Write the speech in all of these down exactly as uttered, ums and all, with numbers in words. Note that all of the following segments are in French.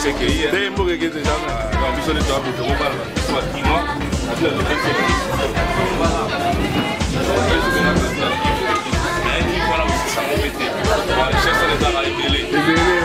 Te mo ke ke déjà na. Non, biso le temps de repas là. Soit Kinoa, la vie de faire. Voilà. Et voilà, ça m'a pété. Voilà, je cherche les arts à éveiller. Éveiller.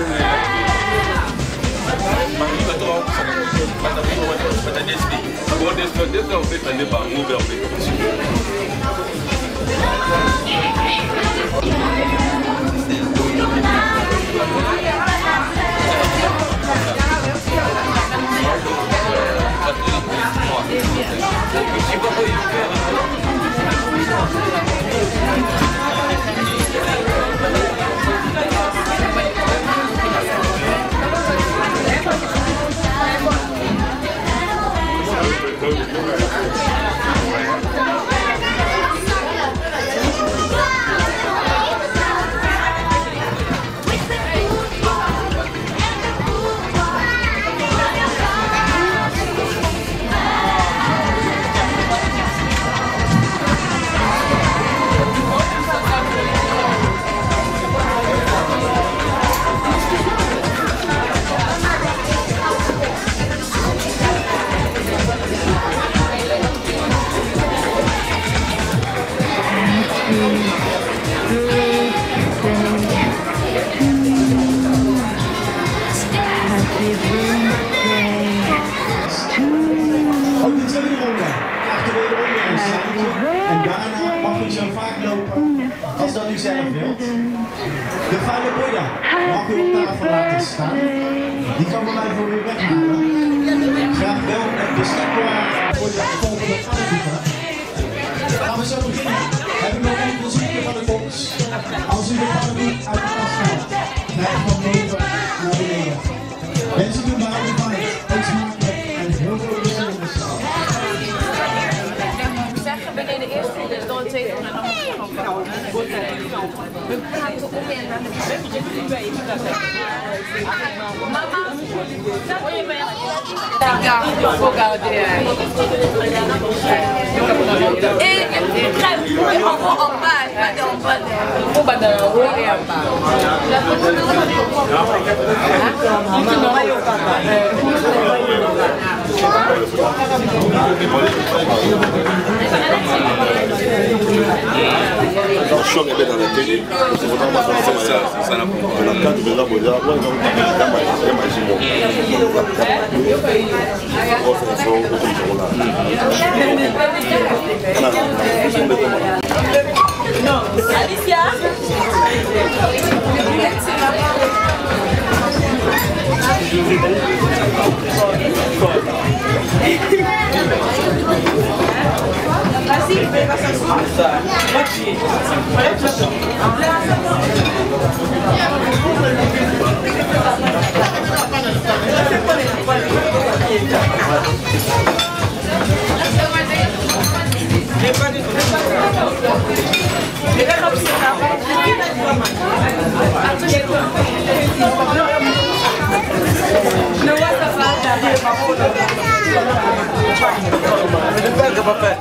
Als dat u zelf wilt. De vuile boya mag u op tafel laten staan. Die kan bij mij voor u weghalen. Graag wel het beschikbaar voor de volgende aanbieder. Gaan we zo beginnen. Heb ik nog een bezoekje van de box. Als u de paraplu uit de kast haalt, blijf van boven naar beneden. Wens ik u maar alle fijn, eet smakelijk en heel veel plezier in de zaal. Beneden de eerste de door het tweede en dan gewoon we praten om en dan mama hoor je mij ja ook al die eh ik krijg je allemaal op mij maar dan wat hoe ben je hoor je maar Dans le choc, dans la télé, c'est vraiment ça, ça n'a pas la carte de la boya, ouais, donc il y a ma imagine. Non, Alicia. Así, venga, se suelta. Não gosta falta de uma foto. Pega papel.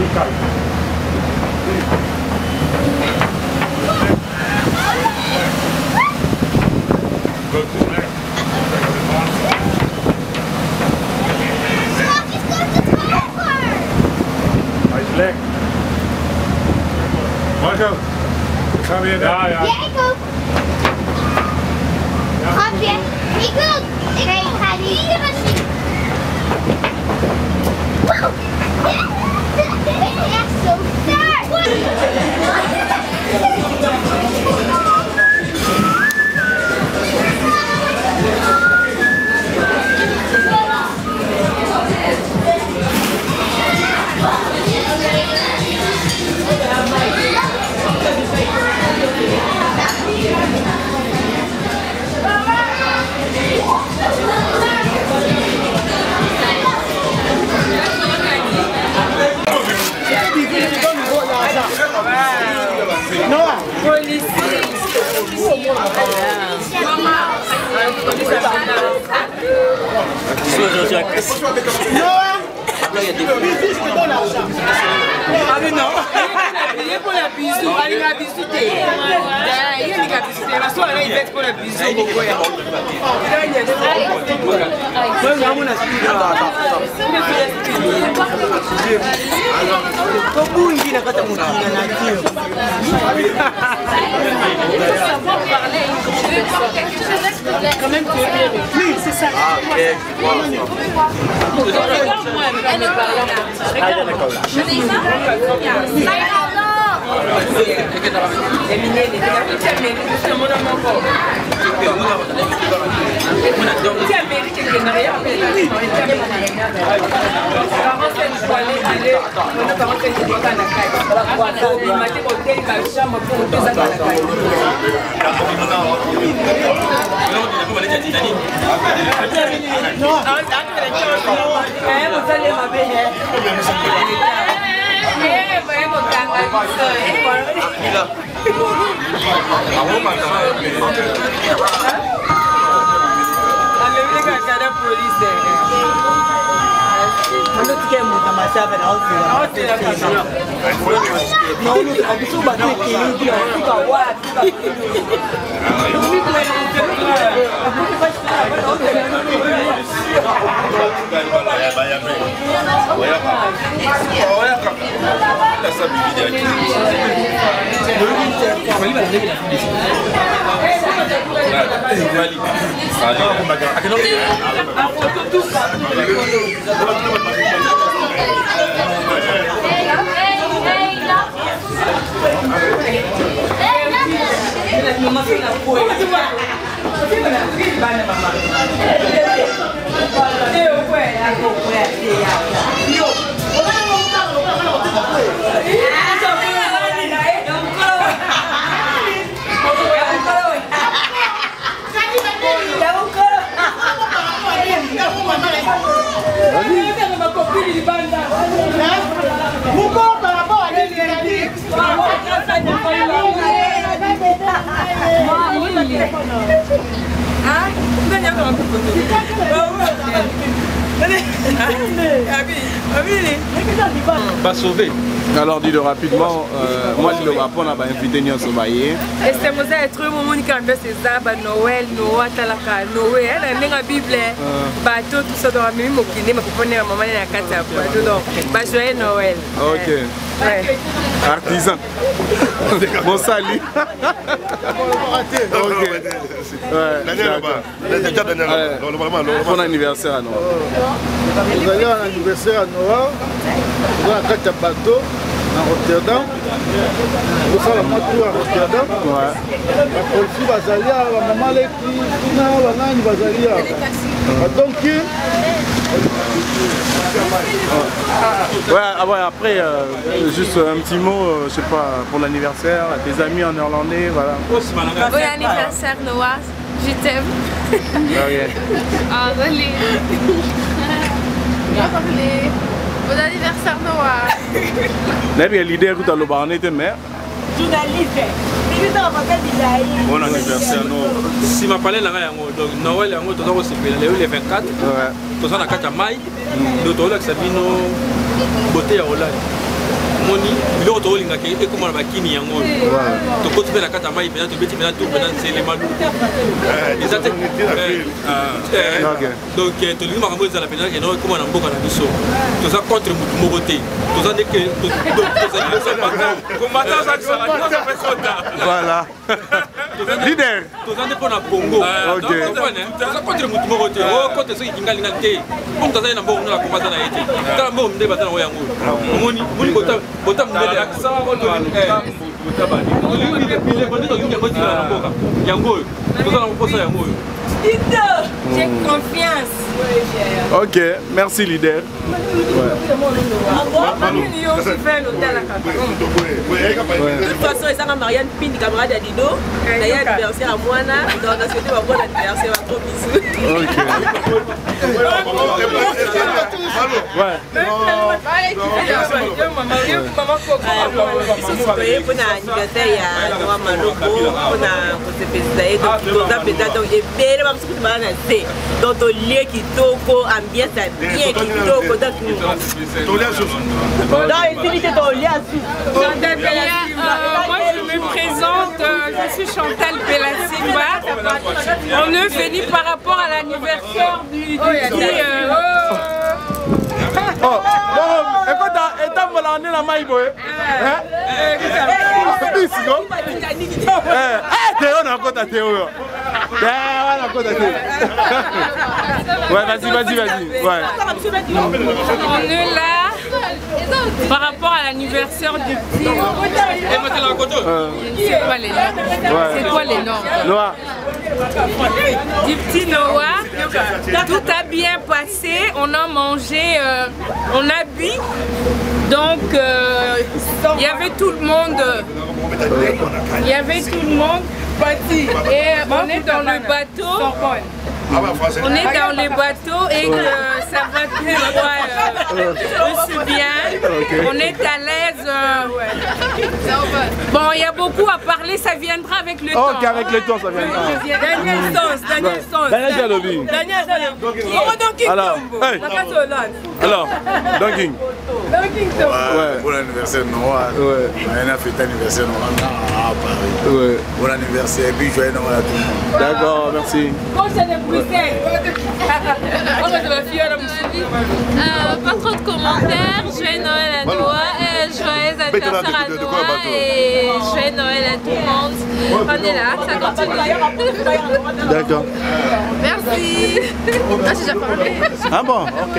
Lekker. Marco, gaan we weer naar? Ja, ja. Ja, ik ook. Grapje, ik wil. Ik ga hier zien. Wow. Dit is echt zo sterk. Ah mais non, il est pour la bisou, il va bisouter. Il est pour la bisouter, la soirée il va pour la bisou. Oui, c'est ça. Pas sauvé. Alors dis-le rapidement, euh, moi je le rappelle, on a invité Nyon Sobaye. Et c'est moi ça être mon monique en fait c'est ça bah Noël, Noël talaka, Noël, elle a une Bible, bateau tout ça dans la même mokine, ma pour venir maman na kata bateau donc bah joyeux Noël. OK. Ouais. Artisan. Bon salut. OK. Ouais. Daniel bon anniversaire à Noël. Vous allez à l'anniversaire à Noël. Vous allez à quatre bateaux. À Rotterdam, vous savez la moto à Rotterdam. La police va aller à la maman qui va aller à donc ouais, ah ouais, après euh, juste un petit mot, euh, je sais pas, pour l'anniversaire, tes amis en néerlandais, voilà. Bon anniversaire Noah, je t'aime. Ok. Ah, relais. Relais. Bon anniversaire Noah. N'est-ce l'idée que tu as le barnet de mère? Journaliste. Bon anniversaire Noah. Si ma parole là donc Noël yango to ko sepela le le vingt-quatre. Ouais. To ça na kata mai. Do to la sabino beauté ya Hollande. omoni biloko tolingaka ekomona bakini yango oyo tokoti mpe na kati ya mai mpena tobeti mpena to mpena nselema eza te donc tolingi makambo ezala mpena eno ekoma na mboka na biso toza contre motu moko te toza ndeke voilà leader toza nde mpo na bongo toza contre motu moko te okote soki kingalingali te mpo tozali na mbongo na komba aza na ye te tala mbongo minde baza nango yango omoni moni bota mondele nde tolingi yango tina na mboka yango oyo toza na mposa yango oyo j'ai confiance. Ok, merci leader. De toute façon, ils sont Marianne Pini, camarade Adido. D'ailleurs, anniversaire à Moana. Donc, on a souhaité un bon anniversaire, un gros bisou. Ok. Ils sont soutenus pour l'anniversaire, il y a Noah Maloko, pour la présidente, donc, on a peut-être donc, et bien, on a tout le monde a donc, au lieu qui toko, ambiance bien qui toko, donc, moi je me présente, euh, je suis Chantal Belasimba. On est venu par rapport à l'anniversaire du petit. Euh, oh, bon, écoute, étant voilà, on est la maille, boy. Hein? Eh, Théo, on a encore ta Théo. Ouais, vas-y, vas-y, vas-y. Ouais. On est là par rapport à l'anniversaire du petit. C'est quoi les noms? C'est quoi les noms? Noah. Du petit Noah. Tout a bien passé. On a mangé, euh, on a bu. Donc, euh, il y avait tout le monde. Il y avait tout le monde. Et on est dans le bateau. On est dans le bateau et que ça va tout euh, aussi bien. On est à l'aise. Euh... Bon, il y a beaucoup à parler, ça viendra avec le temps. Ok, avec le temps, ça viendra. Daniel Sons, Daniel Sons. Daniel Jalobi. Daniel Jalobi. Alors, hey. Alors, Dunking. Ouais, bon anniversaire Noah. Ouais. On a fait anniversaire Noah à Paris. Ouais. Bon anniversaire et puis joyeux Noël à tout le monde. D'accord, merci. Euh, pas trop de commentaires, joyeux Noël à Noah, et joyeux anniversaire à Noah et joyeux Noël à tout le monde. On est là, ça continue. D'accord. Merci. Ah, j'ai déjà parlé. Ah bon, ok.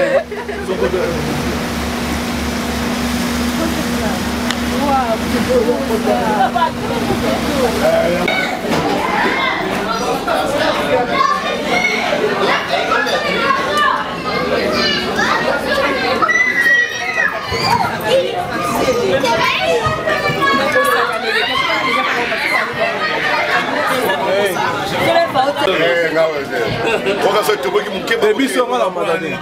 Baby sera la madame.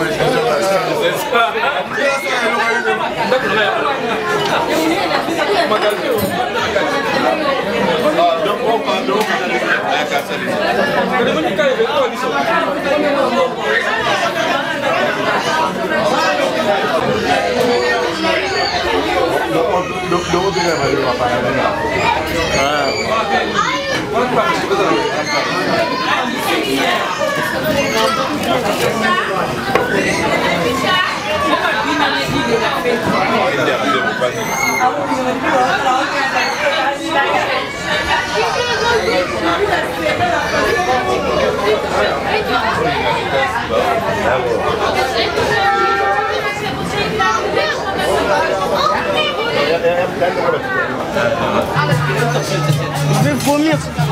Je vais vomir.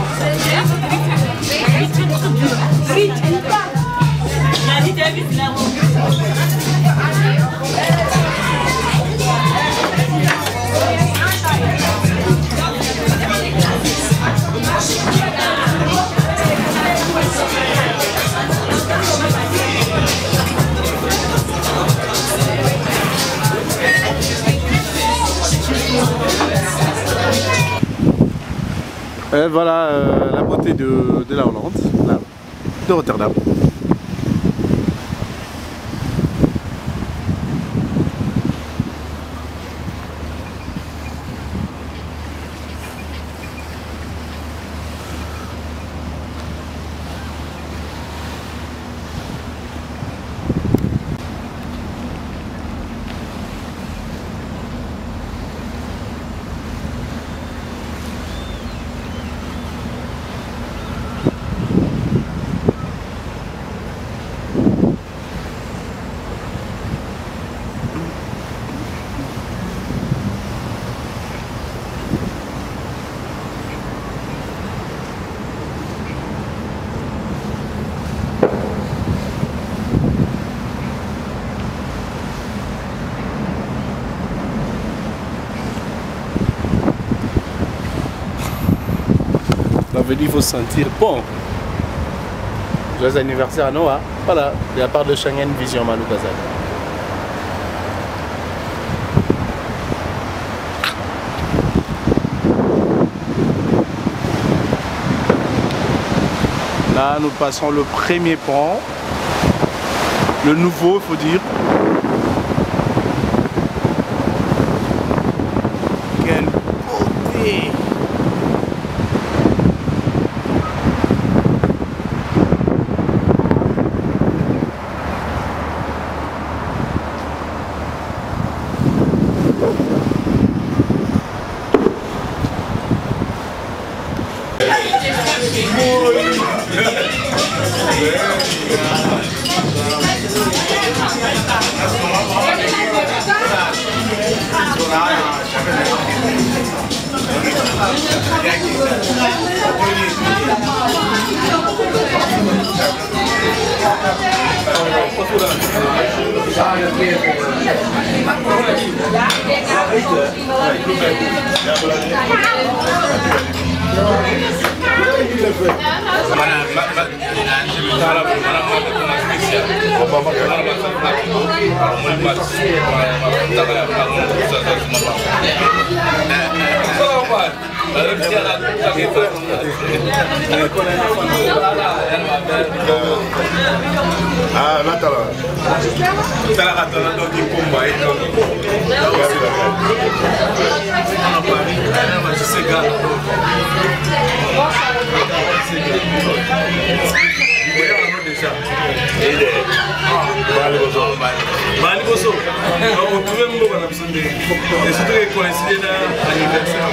Et voilà euh, la beauté de, de la Hollande, là, de Rotterdam. veut dire qu'il faut se sentir bon. Joyeux anniversaire à Noah. Voilà, de la part de Schengen Vision Manu Kazak. Là, nous passons le premier pont. Le nouveau, il faut dire. Quelle beauté! Ah, là, t'as là. T'as la rate, là, donc il combat. Mali Bosso, on trouvait mon bon absendé. Et surtout qu'il coïncidait dans l'anniversaire.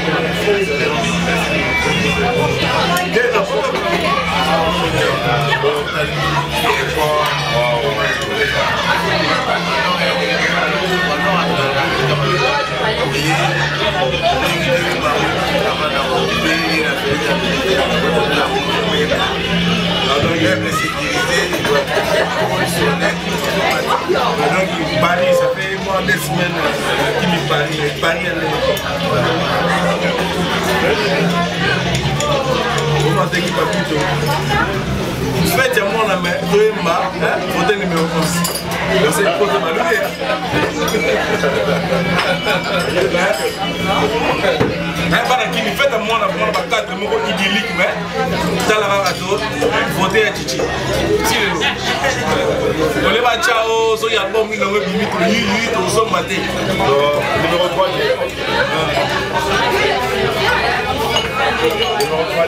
Donc il parie, ça fait moins de semaines qu'il me parie, il parie à vous m'avez dit pas plutôt. Faites à moi la main, deux mains, votez numéro onze. C'est une photo malheureuse. Faites à moi la quatre mots idylliques, mais dans la rato, votez à Chichi. On est pas ciao, so y a bon, il a limite huit au son matin. Numéro trois. Numéro trois.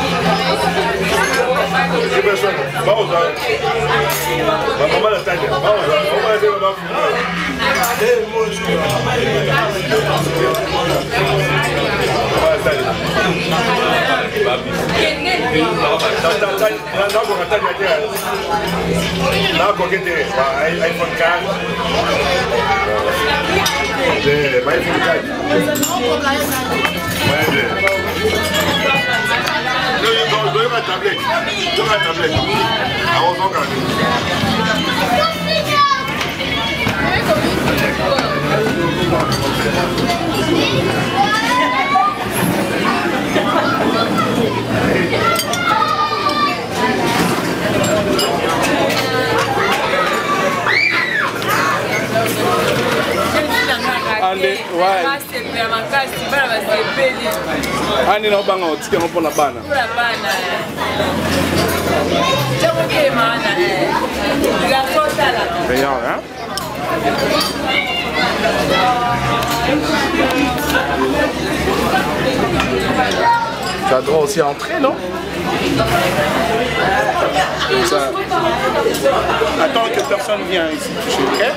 C'est personne. Vamos là. Maman la taille. Vamos là. On va aller là-bas. Eh, moi je suis Ani na banga otike ngo pona bana. Pona bana. Jamu ke mana eh. Diga kota la. Real, hein? Tu as droit aussi à entrer, non? Ça... Attends que personne vienne ici toucher, ok?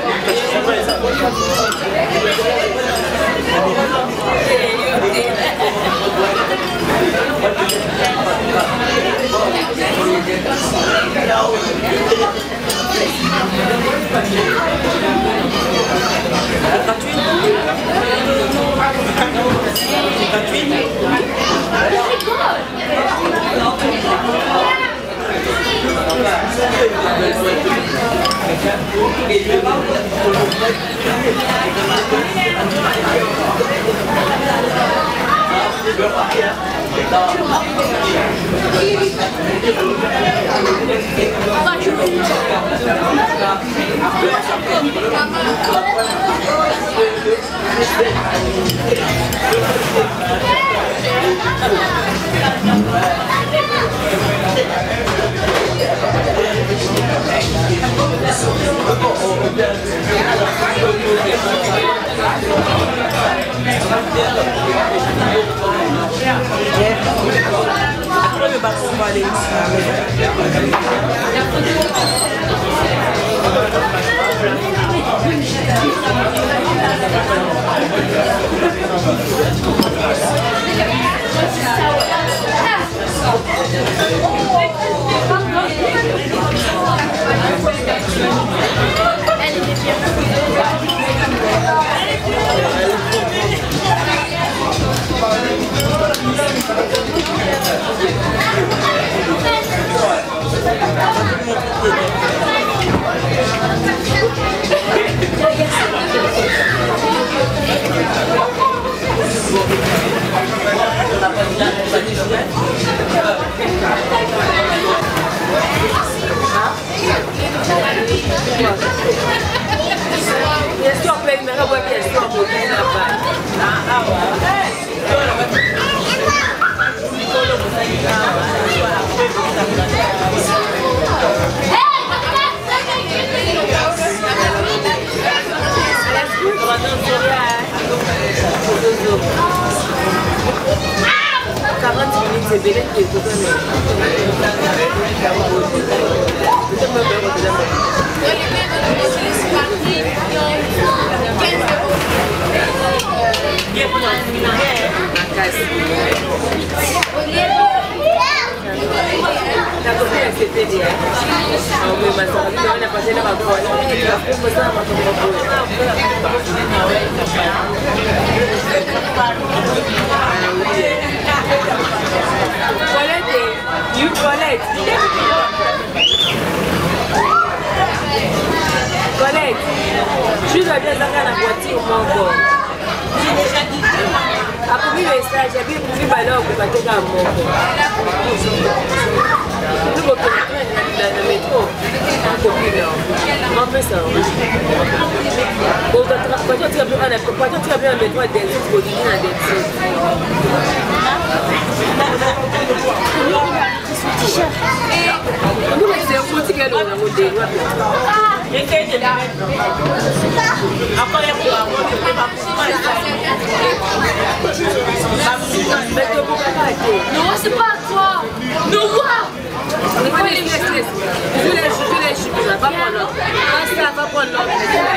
Non, c'est pas à toi. Non, quoi? Laisse, laisse, laisse. Je laisse, je laisse, je laisse. Va prendre l'autre. Va, va prendre l'autre.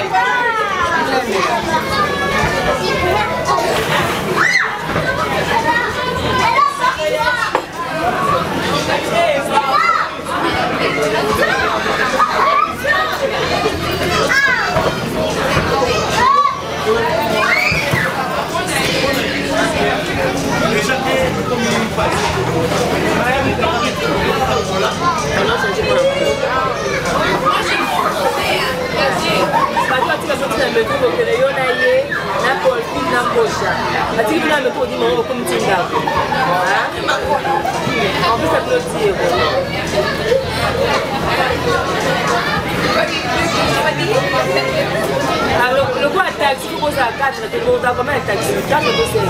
Alors, le quoi un taxi, tu poses à quatre, tu poses à combien un taxi? quatre ou cinq?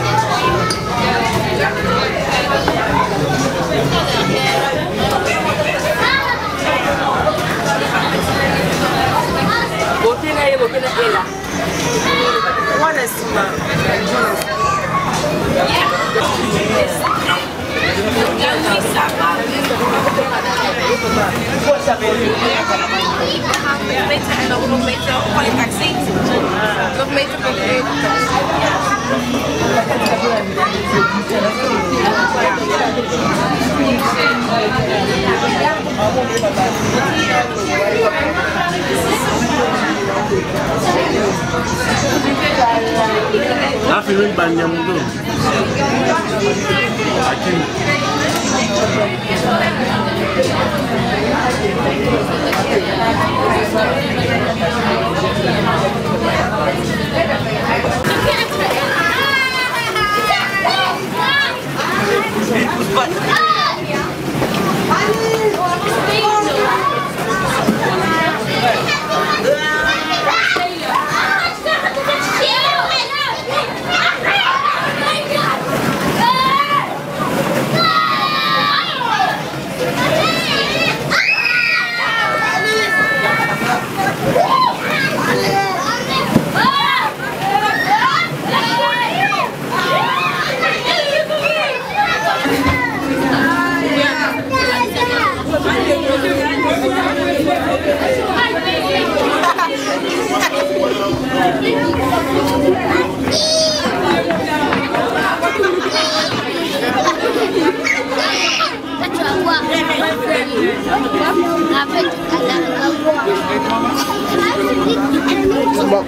Beauté là, beauté là, elle là. Moi, je suis là. Nog meter, van een taxi. Nog meter van de Ah, c'est une bannière moudon.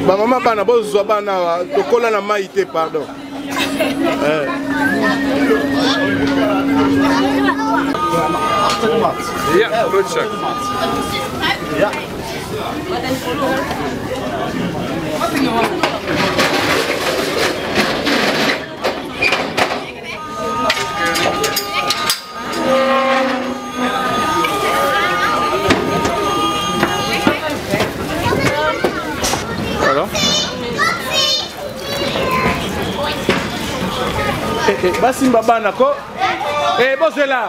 Ba maman bana bozwa bana tokola na maïté pardon. Eh. Ja, broodje. Ja. Alors? Eh, eh, basimba bana ko. Eh, bozela.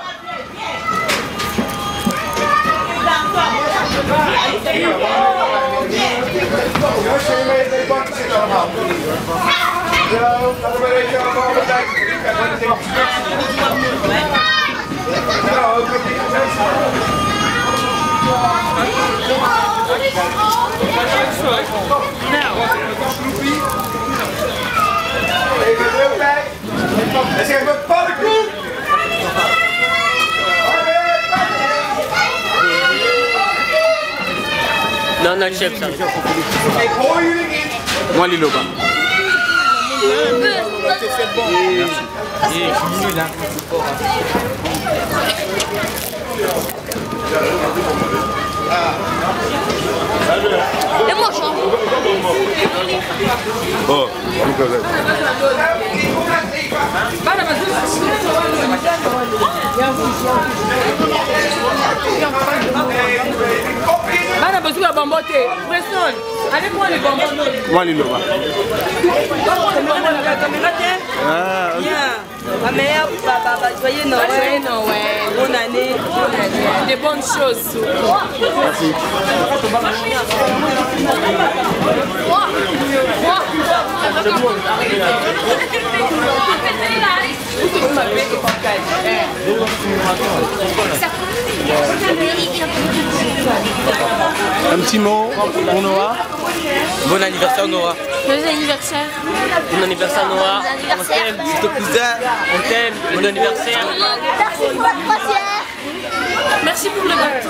Est-ce qu'elle veut pas le coup? Non, non, chef, ça. Moi, Liloba. C'est bon. Et moi, je Oh, Bana besoin de bambote. Pression. Allez moi les bambos. Moi Liloba. Ah, la meilleure, joyeux Noël. Joyeux Noël. Bonne année. Des bonnes choses. Merci. Un petit mot pour Noah. Bon anniversaire Noah. Joyeux anniversaire. Bon anniversaire Noah. On t'aime, c'est ton cousin. On t'aime. Bon anniversaire. Merci pour votre croisière. Merci pour le gâteau.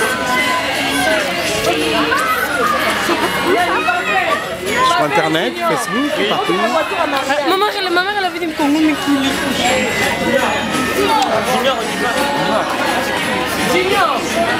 Sur internet, Facebook, partout. Ma mère, elle, ma mère, elle avait dit Congo Mikili. Junior, on y va. Junior.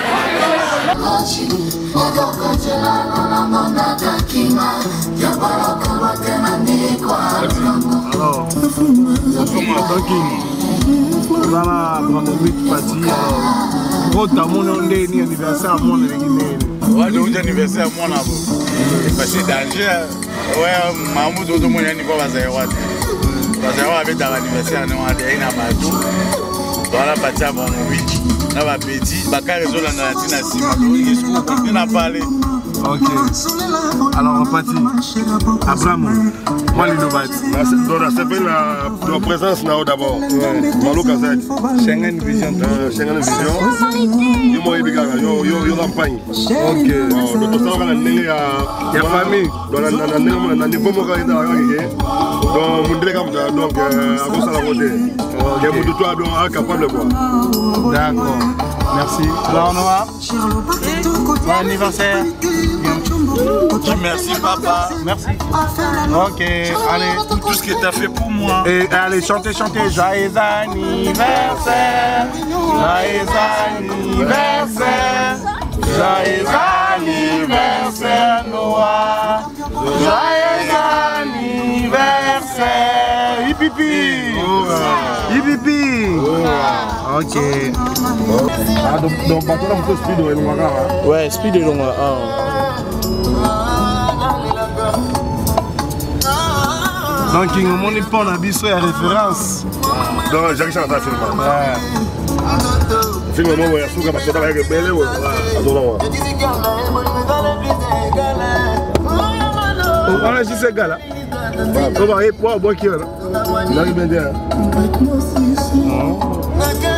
Voilà, Bramovic parti. Gros tamon ndé ni anniversaire mon ngi. Ouais, donc anniversaire mon abo. Parce que danger. Ouais, Mahmoud odo mon anniversaire va zéro. Va zéro avec ta anniversaire non a des na batou. Voilà parti à Bramovic. Na ba petit, ba ka réseau la na sima. Donc il se n'a pas parlé. Ok. Alors on partit. Abraham, moi Liloba. Donc ça s'appelle la présence là d'abord. Malo Kazak. Schengen Vision. Schengen Vision. Yo moi bigaga yo yo yo campagne. Ok. Donc tout ça on a nélé à famille. Donc na na na niveau mo ka ida ka donc mon délégué donc à vous ça la voter. Ok, vous toi donc capable quoi. D'accord. Merci. Alors Noah. Bon anniversaire. Merci papa. Merci. Ok, allez. Pour tout ce que tu as fait pour moi. Et allez, chantez, chantez. Joyeux anniversaire. Joyeux anniversaire. Joyeux anniversaire Noah. Joyeux anniversaire. Hipipi. Hipipi. Ok. Ah, donc, donc, bateau là, on peut speed ou longa. Ouais, speed et longa. Donc, il y a un monde qui a besoin de référence. Donc, j'ai réussi à faire un film. Ouais. Film, moi, je suis parce que tu as avec belle ou on a juste ce gars là. On va aller pour boire qui est là. Il arrive bien.